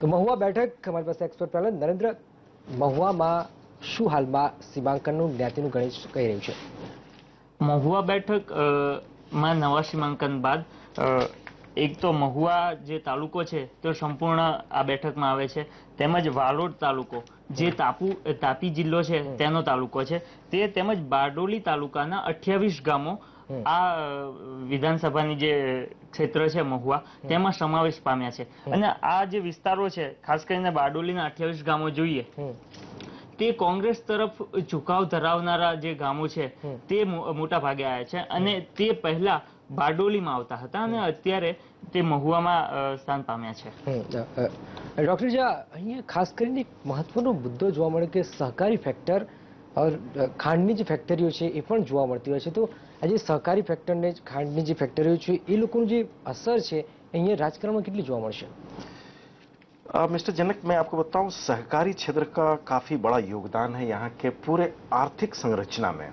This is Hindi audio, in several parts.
તો મહુવા બેઠક અમારી પાસે એક્સપર્ટ પેનલ નરેન્દ્ર, મહુવામાં શું હાલમાં સીમાંકનનું જ્ઞાતિનું ગણિત કહી રહ્યું છે? મહુવા બેઠક માં નવા સીમાંકન બાદ એક તો મહુવા જે તાલુકો છે તે સંપૂર્ણ આ બેઠકમાં આવે છે, તેમજ વાલોડ તાલુકો જે તાપી જિલ્લો છે તેનો તાલુકો છે તે, તેમજ બારડોલી તાલુકાના 28 ગામો આ વિધાનસભાની જે ક્ષેત્ર છે મહુવા તેમાં સમાવેશ પામ્યા છે। અને આ જે વિસ્તારો છે, ખાસ કરીને બારડોલીના 28 ગામો જોઈએ તે કોંગ્રેસ તરફ ઝુકાવ ધરાવનારા જે ગામો છે તે મોટા ભાગે આવ્યા છે, અને તે પહેલા બારડોલીમાં આવતા હતા અને અત્યારે તે મહુવામાં સ્થાન પામ્યા છે। ડોક્ટર જા, અહીંયા ખાસ કરીને એક મહત્વનો મુદ્દો જોવા મળે કે સહકારી ફેક્ટર ખાંડની જે ફેક્ટરીઓ છે એ પણ જોવા મળતી હોય છે, તો આજે સહકારી ફેક્ટરને ખાંડની જે ફેક્ટરીઓ છે એ લોકોનું જે અસર છે અહીંયા રાજકારણમાં કેટલી જોવા મળશે? मिस्टर जनक, मैं आपको बताऊं, सहकारी क्षेत्र का काफी बड़ा योगदान है यहाँ के पूरे आर्थिक संरचना में।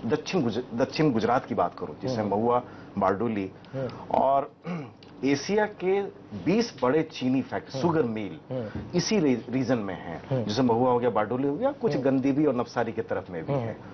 दक्षिण गुजरात की बात करूं, जिसे महुआ, बारडोली और एशिया के 20 बड़े चीनी फैक्ट्री, शुगर मिल इसी रीजन में हैं, जैसे महुआ हो गया, बारडोली हो गया, कुछ गंदीबी और नवसारी की तरफ में भी है।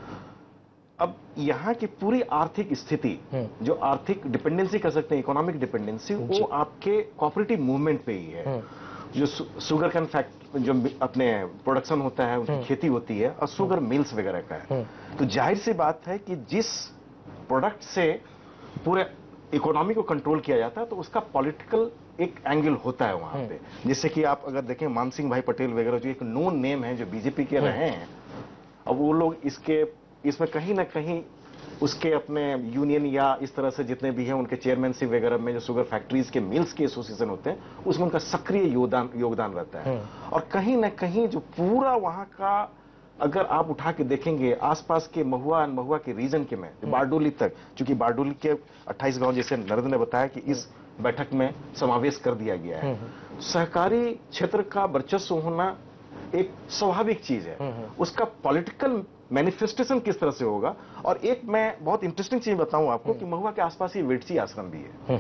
अब यहाँ की पूरी आर्थिक स्थिति, जो आर्थिक डिपेंडेंसी कर सकते हैं, इकोनॉमिक डिपेंडेंसी, वो आपके कोऑपरेटिव मूवमेंट पे ही है। जो शुगर कैन जो अपने प्रोडक्शन होता है, उनकी खेती होती है, और शुगर मिल्स वगैरह का है, तो जाहिर सी बात है कि जिस प्रोडक्ट से पूरे इकोनॉमी को कंट्रोल किया जाता है तो उसका पॉलिटिकल एक एंगल होता है वहां पे। जैसे कि आप अगर देखें, मान सिंह भाई पटेल वगैरह जो एक नोन नेम है, जो बीजेपी के रहे हैं, अब वो लोग इसमें कहीं ना कहीं उसके अपने यूनियन या इस तरह से जितने भी हैं उनके चेयरमैनशिप वगैरह में जो शुगर फैक्ट्रीज के मिल्स के एसोसिएशन होते हैं उसमें उनका सक्रिय योगदान रहता है। और कहीं ना कहीं जो पूरा वहां का, अगर आप उठा के देखेंगे आसपास के महुआ के रीजन के में बारडोली तक, चूंकि बारडोली के 28 गांव जैसे नरेंद्र ने बताया कि इस बैठक में समावेश कर दिया गया है, सहकारी क्षेत्र का वर्चस्व होना एक स्वाभाविक चीज है। उसका पॉलिटिकल मैनिफेस्टेशन किस तरह से होगा, और एक मैं बहुत इंटरेस्टिंग चीज बताऊं आपको कि महुआ के आसपास ही वेटची आश्रम भी है,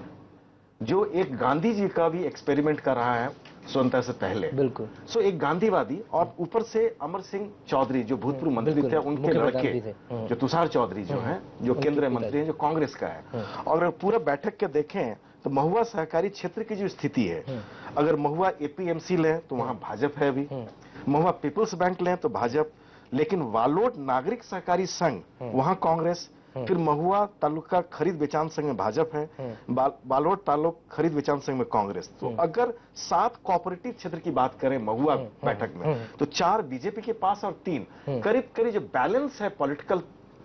जो एक गांधी जी का भी एक्सपेरिमेंट कर रहा है स्वतंत्रता से पहले। बिल्कुल। सो एक गांधीवादी, और ऊपर से अमर सिंह चौधरी जो भूतपूर्व मंत्री थे, उनके लड़के जो तुषार चौधरी जो हैं, जो केंद्रीय मंत्री हैं, जो कांग्रेस का है। और अगर पूरा बैठक के देखें तो महुआ सहकारी क्षेत्र की जो स्थिति है, अगर महुआ एपीएमसी लें तो वहां भाजपा है अभी, महुआ पीपल्स बैंक लें तो भाजपा, लेकिन वालोड नागरिक सहकारी संघ वहां कांग्रेस, फिर महुआ तालुका खरीद बेचान संघ में भाजपा है, बालोड तालुक खरीद बेचान संघ में कांग्रेस। तो अगर 7 कोऑपरेटिव क्षेत्र की बात करें महुआ बैठक में, तो 4 बीजेपी के पास और 3 करीब करीब जो बैलेंस है, पॉलिटिकल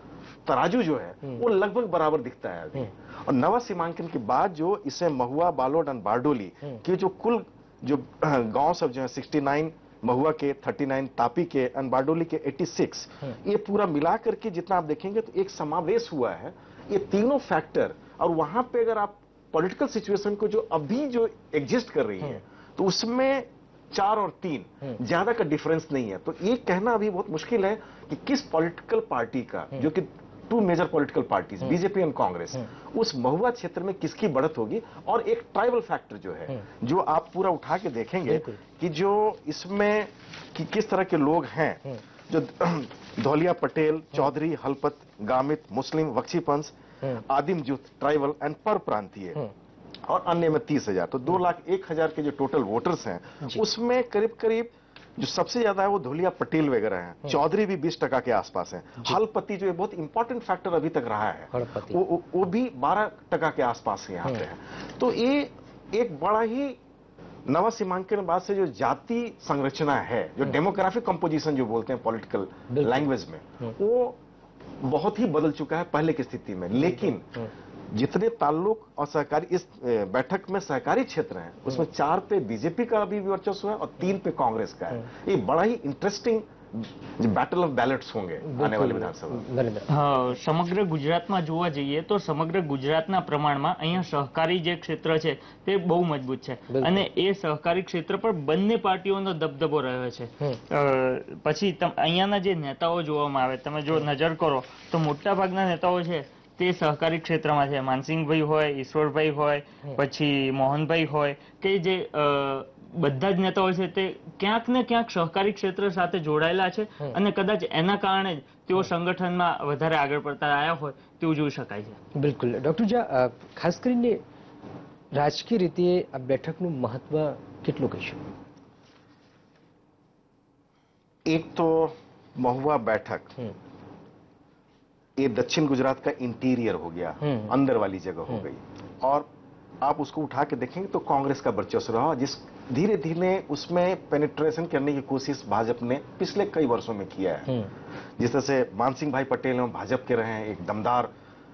तराजू जो है वो लगभग बराबर दिखता है अभी। और नवा सीमांकन के बाद जो इसे महुआ, बालोड और बारडोली की जो कुल जो गांव सब जो है 69 महुआ के, 39 तापी के, और बारडोली के 86, ये पूरा मिला करके जितना आप देखेंगे तो एक समावेश हुआ है ये तीनों फैक्टर। और वहां पे अगर आप पॉलिटिकल सिचुएशन को जो अभी जो एग्जिस्ट कर रही है तो उसमें 4 और 3 ज्यादा का डिफरेंस नहीं है। तो ये कहना अभी बहुत मुश्किल है कि किस पॉलिटिकल पार्टी का, जो कि 2 major political parties BJP and Congress, उस महुआ क्षेत्र में किसकी बढ़त होगी। और एक ट्राइबल फैक्टर जो है, जो आप पूरा उठा के देखेंगे कि जो इसमें कि किस तरह के लोग हैं, जो धौलिया पटेल, चौधरी, हलपत, गामित, मुस्लिम, बख्शीपंथ, आदिम जूथ, ट्राइबल एंड पर प्रांतीय, और अन्य में 30,000, तो 2,01,000 के जो टोटल वोटर्स हैं उसमें करीब करीब जो सबसे ज्यादा है वो धोलिया पटेल वगैरह हैं, चौधरी भी 20% के आसपास है, हलपति जो बहुत इंपॉर्टेंट फैक्टर अभी तक रहा है वो भी 12% के आसपास यहाँ पे है। तो ये एक बड़ा ही नवा सीमांकन बाद से जो जाति संरचना है, जो डेमोग्राफिक कंपोजिशन जो बोलते हैं पॉलिटिकल लैंग्वेज में, वो बहुत ही बदल चुका है पहले की स्थिति में। लेकिन जितने ताल्लुक और सहकारी इस बैठक में सहकारी क्षेत्र हैं उसमें 4 पे बीजेपी का भी वर्चस्व है और 3 पे कांग्रेस का है। ये बड़ा ही इंटरेस्टिंग बैटल ऑफ बैलेट्स होंगे आने वाली विधानसभा। हाँ, समग्र गुजरातમાં જોવા જઈએ તો સમગ્ર ગુજરાતના પ્રમાણમાં અહીંયા સહકારી જે ક્ષેત્ર છે તે બહુ મજબૂત છે, અને એ સહકારી ક્ષેત્ર પર બંને પાર્ટીઓનો દબદબો રહ્યો છે। પછી અહીંયાના જે નેતાઓ જોવામાં આવે, તમે જો નજર કરો તો મોટા ભાગના નેતાઓ છે તે સહકારી ક્ષેત્રમાં છે। માનસિંહભાઈ હોય, ઈશ્વરભાઈ હોય, પછી મોહનભાઈ હોય, કે જે બધા જ નેતાઓ છે તે ક્યાંક ને ક્યાંક સહકારી ક્ષેત્ર સાથે જોડાયેલા છે અને કદાચ એના કારણે જ તેઓ સંગઠનમાં વધારે આગળ પડતા આવ્યા હોય તેવું જોઈ શકાય છે. બિલકુલ ડોક્ટર ઝા, ખાસ કરીને રાજકીય રીતે આ બેઠકનું મહત્વ કેટલું કહીશું? एक तो महुआ बैठक ये दक्षिण गुजरात का इंटीरियर हो गया, अंदर वाली जगह हो गई, और आप उसको उठा के देखेंगे तो कांग्रेस का वर्चस्व रहा, जिस धीरे धीरे उसमें पेनिट्रेशन करने की कोशिश भाजपा ने पिछले कई वर्षों में किया है. जिस तरह से मानसिंह भाई पटेल हैं, भाजपा के रहे हैं, एक दमदार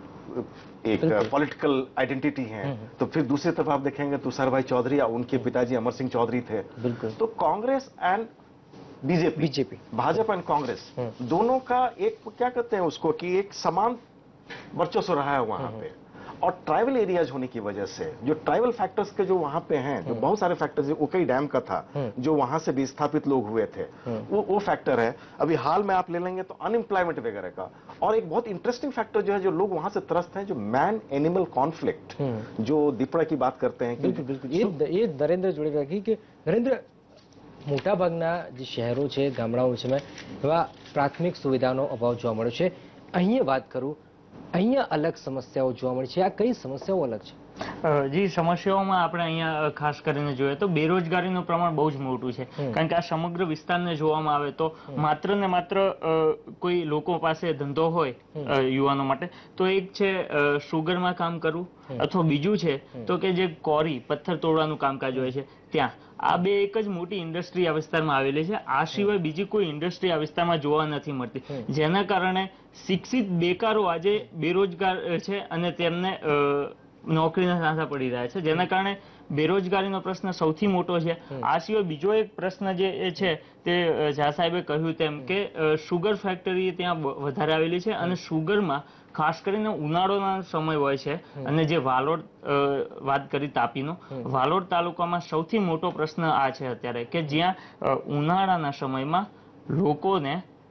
एक पॉलिटिकल आइडेंटिटी है. तो फिर दूसरी तरफ आप देखेंगे तुषार भाई चौधरी, उनके पिताजी अमर सिंह चौधरी थे. तो Congress and BJP, Bhajpa and Congress दोनों का एक क्या कहते हैं उसको कि एक समान वर्चस्व रहा है वहां पे. और ट्राइबल एरियाज होने की वजह से जो ट्राइबल फैक्टर्स के जो वहां पे हैं, जो बहुत सारे फैक्टर्स, उकई डैम का था जो वहां से विस्थापित लोग हुए थे, वो फैक्टर है. अभी हाल में आप ले लेंगे तो अनएम्प्लॉयमेंट वगैरह का. और एक बहुत इंटरेस्टिंग फैक्टर जो है, जो लोग वहां से त्रस्त हैं, जो मैन एनिमल कॉन्फ्लिक्ट, जो दीपड़ा की बात करते हैं. बिल्कुल बिल्कुल, ये नरेंद्र जोड़ेगा कि नरेंद्र, મોટાભાગના જે શહેરો છે, ગામડાઓ છે, એવા પ્રાથમિક સુવિધાનો અભાવ જોવા મળ્યો છે. અહીંયા વાત કરું, અહીંયા અલગ સમસ્યાઓ જોવા મળી છે. આ કઈ સમસ્યાઓ અલગ છે? જે સમસ્યાઓમાં આપણે અહીંયા ખાસ કરીને જોઈએ તો બેરોજગારીનું પ્રમાણ બહુ જ મોટું છે. કારણ કે આ સમગ્ર વિસ્તારને જોવામાં આવે તો માત્ર ને માત્ર કોઈ લોકો પાસે ધંધો હોય યુવાનો માટે તો એક છે સુગરમાં કામ કરવું, અથવા બીજું છે તો કે જે કોરી પથ્થર તોડવાનું કામકાજ હોય છે ત્યાં. આ બે એક જ મોટી ઇન્ડસ્ટ્રી આ વિસ્તારમાં આવેલી છે. આ સિવાય બીજી કોઈ ઇન્ડસ્ટ્રી આ વિસ્તારમાં જોવા નથી મળતી, જેના કારણે શિક્ષિત બેકારો આજે બેરોજગાર છે અને તેમને નોકરીના સાંસા પડી રહ્યા છે, જેના કારણે બેરોજગારીનો પ્રશ્ન સૌથી મોટો છે. આ સિવાય બીજો એક પ્રશ્ન જે છે તે ઝા સાહેબે કહ્યું તેમ કે સુગર ફેક્ટરી ત્યાં વધારે આવેલી છે અને સુગરમાં ખાસ કરીને ઉનાળાનો સમય હોય છે અને જે વાલોડ વાત કરી તાપીનો, વાલોડ તાલુકામાં સૌથી મોટો પ્રશ્ન આ છે અત્યારે કે જ્યાં ઉનાળાના સમયમાં લોકોને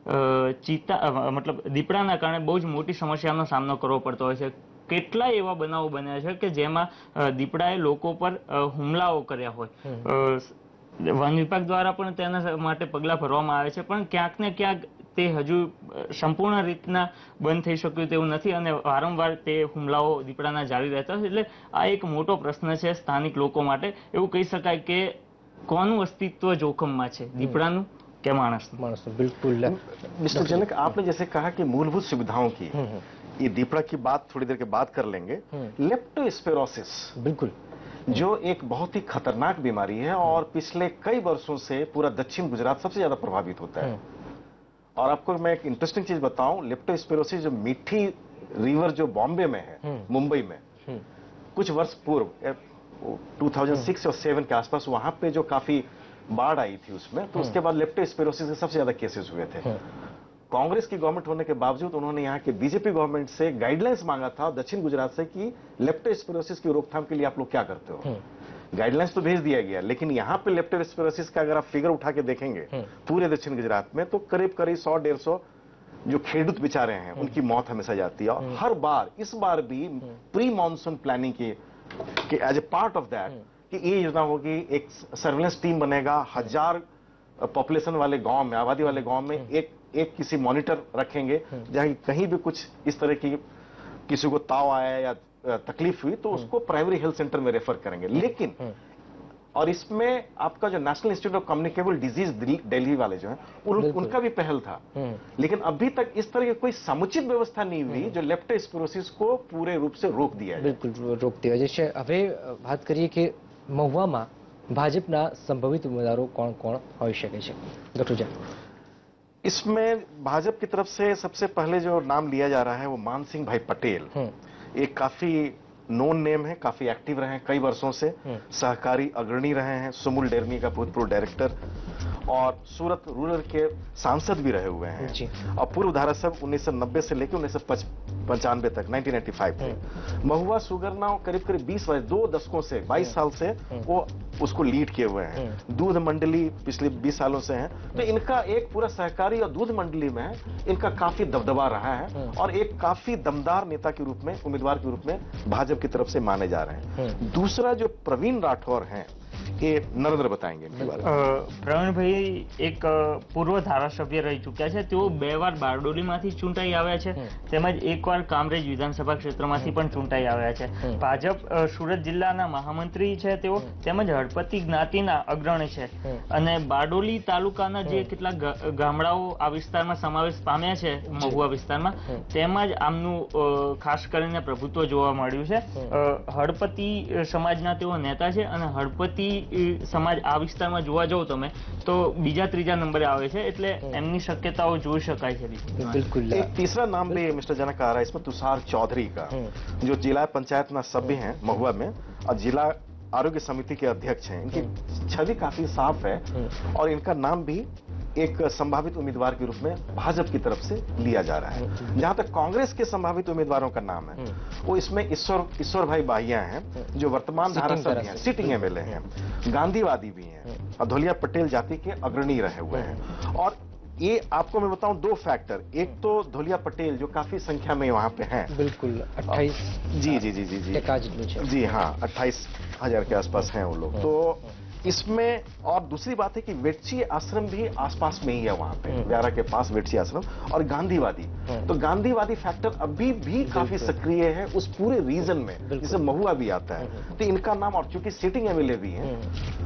મતલબ દીપડાના કારણે બહુ જ મોટી સમસ્યાનો સામનો કરવો પડતો હોય છે. કેટલાય એવા બનાવો બન્યા છે કે જેમાં દીપડાએ લોકો પર હુમલાઓ કર્યા હોય. વન વિભાગ દ્વારા પણ તેના માટે પગલાં ભરવામાં આવે છે, પણ ક્યાંક ને ક્યાંક તે હજુ સંપૂર્ણ રીતના બંધ થઈ શક્યું તેવું નથી અને વારંવાર તે હુમલાઓ દીપડાના જારી રહેતા છે. એટલે આ એક મોટો પ્રશ્ન છે સ્થાનિક લોકો માટે. એવું કહી શકાય કે કોનું અસ્તિત્વ જોખમમાં છે, દીપડાનું કે માણસનું? बिल्कुल. मिस्टर जनक, आपने जैसे कहा कि मूलभूत सुविधाओं की, ये दीपड़ा की बात थोड़ी देर के बाद कर लेंगे. लेप्टोस्पिरोसिस बिल्कुल जो एक बहुत ही खतरनाक बीमारी है और पिछले कई वर्षों से पूरा दक्षिण गुजरात सबसे ज्यादा प्रभावित होता है. और आपको मैं एक इंटरेस्टिंग चीज बताऊं, लेप्टोस्पिरोसिस जो मीठी रिवर जो बॉम्बे में है, मुंबई में, कुछ वर्ष पूर्व 2006 और 7 के आसपास वहां पे जो काफी बाढ़ आई थी उसमें, तो उसके बाद लेप्टोस्पिरोसिस के सबसे ज्यादा केसेस हुए थे. कांग्रेस की गवर्नमेंट होने के बावजूद उन्होंने यहाँ के बीजेपी गवर्नमेंट से गाइडलाइंस मांगा था दक्षिण गुजरात से कि लेप्टोस्पिरोसिस की रोकथाम के लिए आप लोग क्या करते हो. गाइडलाइंस तो भेज दिया गया, लेकिन यहाँ पे लेप्टोस्पिरोसिस का अगर आप फिगर उठा के देखेंगे पूरे दक्षिण गुजरात में तो करीब करीब 100-150 जो खेडूत बेचारे हैं उनकी मौत हमेशा जाती है. और हर बार, इस बार भी प्री मानसून प्लानिंग की as a part of that कि ये योजना होगी, एक सर्वेलेंस टीम बनेगा, 1000 पॉपुलेशन वाले गांव में, आबादी वाले गांव में एक किसी मॉनिटर रखेंगे, जहां कहीं भी कुछ इस तरह की किसी को ताव आया या तकलीफ हुई तो उसको प्राइमरी हेल्थ सेंटर में रेफर करेंगे. लेकिन और इसमें आपका जो national institute of communicable disease Delhi वाले जो है उनका भी पहल था, लेकिन अभी तक इस तरह की कोई समुचित व्यवस्था नहीं हुई जो लेप्टोस्पिरोसिस को पूरे रूप से रोक दिया जाए. बिल्कुल रोक दिया जैसे. હવે વાત કરીએ કે મહુવામાં ભાજપના સંભવિત ઉમેદવારો કોણ કોણ હોઈ શકે છે, ડોક્ટર ઝા? इसमें भाजपा की तरफ से सबसे पहले जो नाम लिया जा रहा है वो मानसिंह भाई पटेल. एक काफी नोन नेम है, काफी एक्टिव रहे हैं कई वर्षों से, सहकारी अग्रणी रहे हैं, सुमुल डेरमी का भूतपूर्व डायरेक्टर और सूरत रूरल के सांसद भी रहे हुए हैं और पूर्व धारासभ्य 1990 से लेकर 1995 तक 1995 तक. महुआ सुगरना करीब करीब 20 वर्ष, 2 दशकों से 22 साल से वो उसको लीड किए हुए हैं. दूध मंडली पिछले 20 सालों से है, तो इनका एक पूरा सहकारी और दूध मंडली में इनका काफी दबदबा रहा है और एक काफी दमदार नेता के रूप में, उम्मीदवार के रूप में भाजपा की तरफ से माने जा रहे हैं. दूसरा जो प्रवीण राठौर हैं, ये नरेंद्र बताएंगे इनके बारे में। પ્રવીણભાઈ એક પૂર્વ ધારાસભ્ય રહી ચૂક્યા છે. તેઓ 2 વાર બારડોલીમાંથી ચૂંટાઈ આવ્યા છે, તેમજ 1 વાર કામરેજ વિધાનસભા ક્ષેત્રમાંથી પણ ચૂંટાઈ આવ્યા છે. ભાજપ સુરત જિલ્લાના મહામંત્રી છે તેઓ, તેમજ હળપતિ જ્ઞાતિના અગ્રણી છે. અને બારડોલી તાલુકાના જે કેટલાક ગામડાઓ આ વિસ્તારમાં સમાવેશ પામ્યા છે, મહુવા વિસ્તારમાં, તેમાં જ આમનું ખાસ કરીને પ્રભુત્વ જોવા મળ્યું છે. હળપતિ સમાજના તેઓ નેતા છે અને હળપતિ સમાજ આ વિસ્તારમાં જોવા જાવ તમે તો બીજા ત્રીજા નંબરે આવે છે, એટલે એમની શક્યતાઓ જોઈ શકાય છે. बिल्कुल एक तीसरा नाम भी मिस्टर जनक आ रहा है इसमें, तुषार चौधरी का, जो जिला पंचायत में सभ्य हैं महुआ में और जिला आरोग्य समिति के अध्यक्ष हैं. इनकी छवि काफी साफ है और इनका नाम भी एक संभावित उम्मीदवार के रूप में भाजपा की तरफ से लिया जा रहा है. जहां तक कांग्रेस के संभावित उम्मीदवारों का नाम है वो इसमें ईश्वर भाई बाहिया हैं, जो वर्तमान धारासभ्य हैं, सिटिंग एमएलए हैं, गांधीवादी भी हैं और धोलिया पटेल जाति के अग्रणी रहे हुए हैं. और ये आपको मैं बताऊं 2 फैक्टर, एक तो धोलिया पटेल जो काफी संख्या में वहां पे हैं, बिल्कुल 28 जी जी जी जी जी जी हाँ 28,000 के आसपास हैं वो लोग. तो इसमें और दूसरी बात है कि वेटची आश्रम भी आसपास में ही है वहां पे, व्यारा के पास वेटची आश्रम, और गांधीवादी. तो गांधीवादी फैक्टर अभी भी काफी सक्रिय है उस पूरे रीजन में, जिसे महुआ भी आता है. तो इनका नाम, और चूंकि सिटिंग एमएलए भी हैं.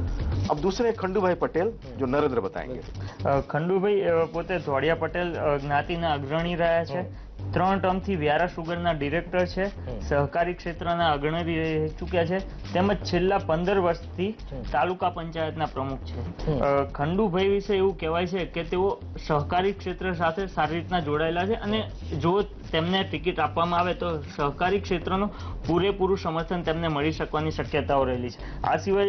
अब दूसरे खंडूभाई पटेल जो नरेंद्र बताएंगे. ખંડુભાઈ પોતે ધોળિયા પટેલ જ્ઞાતિના અગ્રણી રહ્યા છે. 3 ટર્મથી વ્યારા સુગરના ડિરેક્ટર છે, સહકારી ક્ષેત્રના અગ્રણી રહી ચૂક્યા છે, તેમજ છેલ્લા 15 વર્ષથી તાલુકા પંચાયતના પ્રમુખ છે. ખંડુભાઈ વિશે એવું કહેવાય છે કે તેઓ સહકારી ક્ષેત્ર સાથે સારી રીતના જોડાયેલા છે અને જો તેમને ટિકિટ આપવામાં આવે તો સહકારી ક્ષેત્રનું પૂરેપૂરું સમર્થન તેમને મળી શકવાની શક્યતાઓ રહેલી છે. આ સિવાય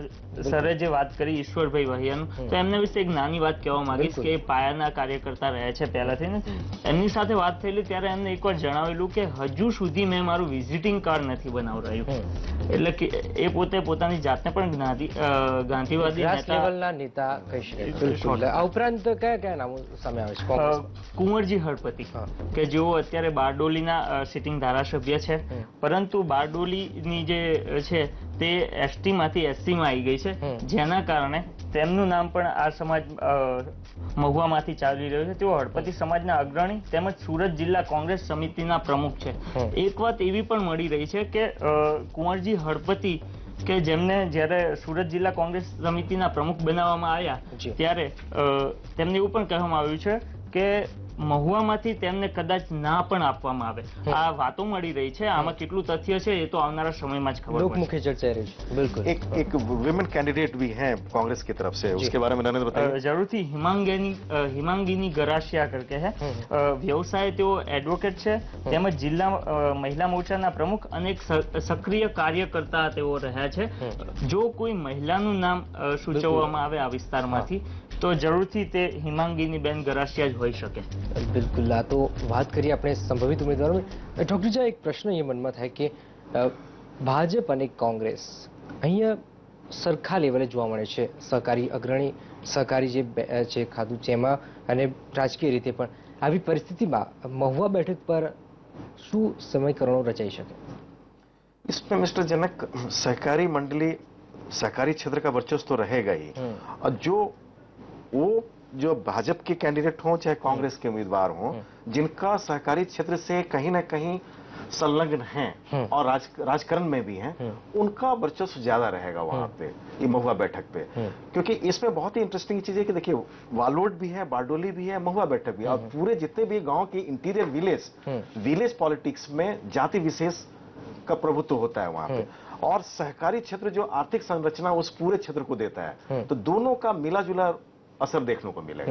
સરે જે વાત કરી ઈશ્વરભાઈ વહિયાનું, તો એમના વિશે એક નાની વાત કહેવા માંગીશ કે એ પાયાના કાર્યકર્તા રહ્યા છે પહેલાથી ને. એમની સાથે વાત થયેલી ત્યારે એમને એકવાર જણાવેલું કે હજુ સુધી મેં મારું વિઝિટિંગ કાર્ડ નથી બનાવરાયું. એટલે કે એ પોતે પોતાની જાતને પણ ગાંધીવાદી લેવલના નેતા કહી શકાય. બિલકુલ. આ ઉપરાંત કયા કયા નામો સામે આવે છે? કુંવરજી હળપતિ કે જેઓ અત્યારે બારડોલીના સિટિંગ ધારાસભ્ય છે, પરંતુ બારડોલીની જે છે તે એસટી માંથી એસસી માં આવી ગઈ છે, જેના કારણે તેમનું નામ પણ આ સમાજ મહુવામાંથી ચાલી રહ્યું છે. તેઓ હળપતિ સમાજના અગ્રણી તેમજ સુરત જિલ્લા કોંગ્રેસ સમિતિના પ્રમુખ છે. એક વાત એવી પણ મળી રહી છે કે કુંવરજી હળપતિ કે જેમને જ્યારે સુરત જિલ્લા કોંગ્રેસ સમિતિના પ્રમુખ બનાવવામાં આવ્યા ત્યારે તેમને એવું પણ કહેવામાં આવ્યું છે કે મહુવામાંથી તેમને કદાચ ના પણ આપવામાં આવે. આ વાતો મળી રહી છે. આમાં કેટલું તથ્ય છે એ તો આવનારા સમયમાં જ ખબર લોકમુખી ચર્ચા રહી છે. बिल्कुल. एक विमेन कैंडिडेट भी हैं कांग्रेस की तरफ से, उसके बारे में नरेंद्र बताइए. જરૂરથી હિમાંગીની ગરાસિયા કરકે છે. વ્યવસાય તેઓ એડવોકેટ છે, તેમજ જિલ્લા મહિલા મોરચાના પ્રમુખ અને એક સક્રિય કાર્યકર્તા તેઓ રહ્યા છે. જો કોઈ મહિલાનું નામ સૂચવવામાં આવે આ વિસ્તારમાંથી તો જરૂરથી તે હિમાંગીનીબેન ગરાસિયા જ હોઈ શકે. બિલકુલ. આ તો વાત કરીએ આપણે સંભવિત ઉમેદવારોની. ડોક્ટર જા, એક પ્રશ્ન એ મનમાં થાય કે ભાજપ અને કોંગ્રેસ અહીંયા સરખા લેવલે જોવા મળે છે. સહકારી અગ્રણી, સહકારી જે છે ખાતું છે એમાં, અને રાજકીય રીતે પણ. આવી પરિસ્થિતિમાં મહુવા બેઠક પર શું સમીકરણો રચાઈ શકે? इसमें मिस्टर जनक सहकारी मंडली, सहकारी क्षेत्र का वर्चस्व तो रहेगा ही. और वो जो भाजपा के कैंडिडेट हों चाहे कांग्रेस के उम्मीदवार हों, जिनका सहकारी क्षेत्र से कहीं ना कहीं संलग्न हैं और राजकारण में भी हैं, उनका वर्चस्व ज्यादा रहेगा वहां पे, ये महुआ बैठक पे. क्योंकि इसमें बहुत ही इंटरेस्टिंग चीज है कि देखिए वालोड भी है, बारडोली भी है, महुआ बैठक भी है, और पूरे जितने भी गांव के इंटीरियर विलेज पॉलिटिक्स में जाति विशेष का प्रभुत्व होता है वहां पे. और सहकारी क्षेत्र जो आर्थिक संरचना उस पूरे क्षेत्र को देता है, तो दोनों का मिला जुला असर देखने को मिलेगा.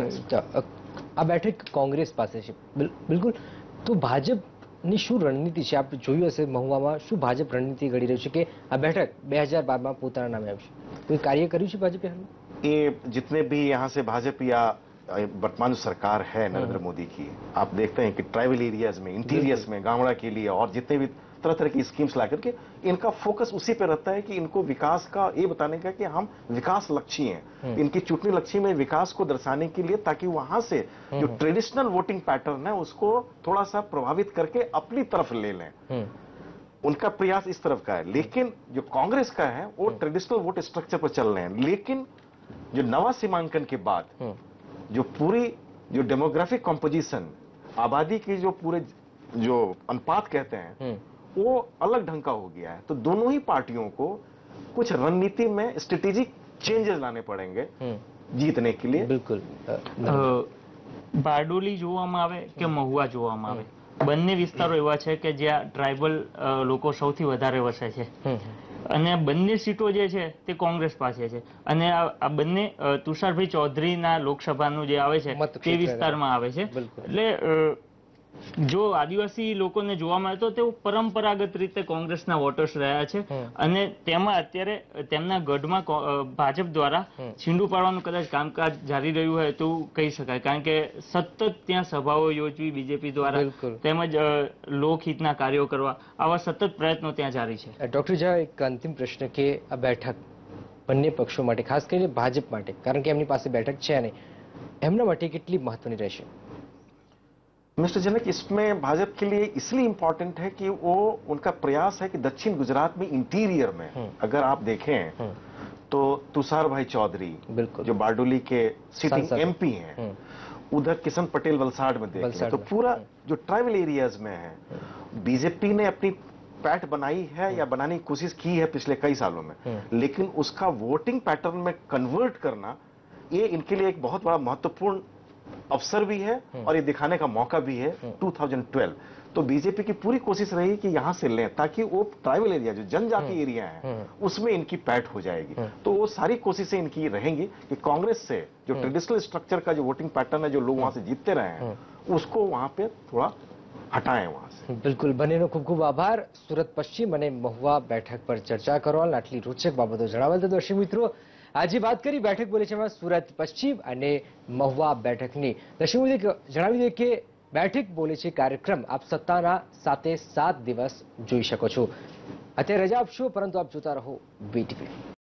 આ બેઠક કોંગ્રેસ પાસે છે. બિલકુલ. તો ભાજપની શું રણનીતિ છે? આપ જોયું હશે મહુવામાં શું ભાજપ રણનીતિ ઘડી રહ્યું છે કે આ બેઠક 2012માં પોતાના નામે આવશે. કોઈ કાર્ય કર્યું છે ભાજપે? ये जितने भी यहाँ से भाजपा या वर्तमान जो सरकार है नरेंद्र मोदी की, आप देखते हैं कि ट्राइबल एरियाज में, इंटीरियर्स में, गांवड़ा के लिए और जितने भी तरह तरह की स्कीम्स ला करके इनका फोकस उसी पे रहता है कि इनको विकास का ये बताने का कि हम विकास लक्ष्य हैं. इनकी चुटनी लक्ष्य में विकास को दर्शाने के लिए, ताकि वहां से जो ट्रेडिशनल वोटिंग पैटर्न है उसको थोड़ा सा प्रभावित करके अपनी तरफ ले लें. उनका प्रयास इस तरफ का है, लेकिन जो कांग्रेस का है वो ट्रेडिशनल वोट स्ट्रक्चर पर चल रहे हैं। लेकिन जो नवा सीमांकन के बाद जो पूरी जो डेमोग्राफिक कॉम्पोजिशन, आबादी की जो पूरे जो अनुपात कहते हैं, वो अलग ढंग का हो गया है। तो दोनों ही पार्टियों को कुछ रणनीति में स्ट्रेटेजिक चेंजेस लाने पड़ेंगे जीतने के लिए। બિલકુલ બારડોલી જોવામાં આવે કે મહુવા જોવામાં આવે, બંને વિસ્તારો એવા છે કે જ્યાં ટ્રાઇબલ લોકો સૌથી વધારે વસે છે અને બંને સીટો જે છે તે કોંગ્રેસ પાસે છે અને આ બંને તુષારભાઈ ચૌધરીના લોકસભાનું જે આવે છે તે વિસ્તારમાં આવે છે। એટલે જો આદિવાસી લોકોને જોવામાં આવે તો તેઓ પરંપરાગત રીતે કોંગ્રેસના વોટર્સ રહ્યા છે અને તેમાં અત્યારે તેમના ગઢમાં ભાજપ દ્વારા છીંડું પાડવાનું કદાચ કામકાજ જારી રહ્યું હોય તો કહી શકાય, કારણ કે સતત ત્યાં સભાઓ યોજવી બીજેપી દ્વારા તેમજ લોકહિતના કાર્યો કરવા, આવા સતત પ્રયત્નો ત્યાં જારી છે। ડોક્ટર ઝા, એક અંતિમ પ્રશ્ન કે આ બેઠક બંને પક્ષો માટે, ખાસ કરીને ભાજપ માટે, કારણ કે એમની પાસે બેઠક છે નહીં, એમના માટે કેટલી મહત્વની રહેશે? मिस्टर जनक, इसमें भाजपा के लिए इसलिए इंपॉर्टेंट है कि वो उनका प्रयास है कि दक्षिण गुजरात में इंटीरियर में अगर आप देखें तो तुषार भाई चौधरी जो बारडोली के सिटिंग एमपी हैं, उधर किशन पटेल वलसाड में देखें तो पूरा जो ट्राइबल एरियाज में है, बीजेपी ने अपनी पैठ बनाई है या बनाने की कोशिश की है पिछले कई सालों में, लेकिन उसका वोटिंग पैटर्न में कन्वर्ट करना ये इनके लिए एक बहुत बड़ा महत्वपूर्ण अवसर भी है और ये दिखाने का मौका भी है 2012। तो बीजेपी की पूरी कोशिश रही कि यहां से लें ताकि वो ट्राइबल एरिया जो जनजाति एरिया है उसमें इनकी पैठ हो जाएगी। तो वो सारी कोशिशें इनकी रहेंगी कि कांग्रेस से जो ट्रेडिशनल स्ट्रक्चर का जो वोटिंग पैटर्न है, जो लोग वहां से जीतते रहे हैं, उसको वहां पे थोड़ा हटाएं वहां से। बिल्कुल, બંનેનો ખૂબ ખૂબ આભાર। સુરત પશ્ચિમ અને મહુવા બેઠક પર ચર્ચા કરવા આટલી રોચક બાબતો જણાવેલ। તો દર્શક મિત્રો, આજે વાત કરી બેઠક બોલે છે સુરત પશ્ચિમ અને મહુવા બેઠકની। દર્શક મિત્રો, જણાવી દઈએ કે બેઠક બોલે છે કાર્યક્રમ આપ સત્તાના 7 દિવસ જોઈ શકો છો। અત્યારે રજા આપશો, પરંતુ આપ જોતા રહો BTV।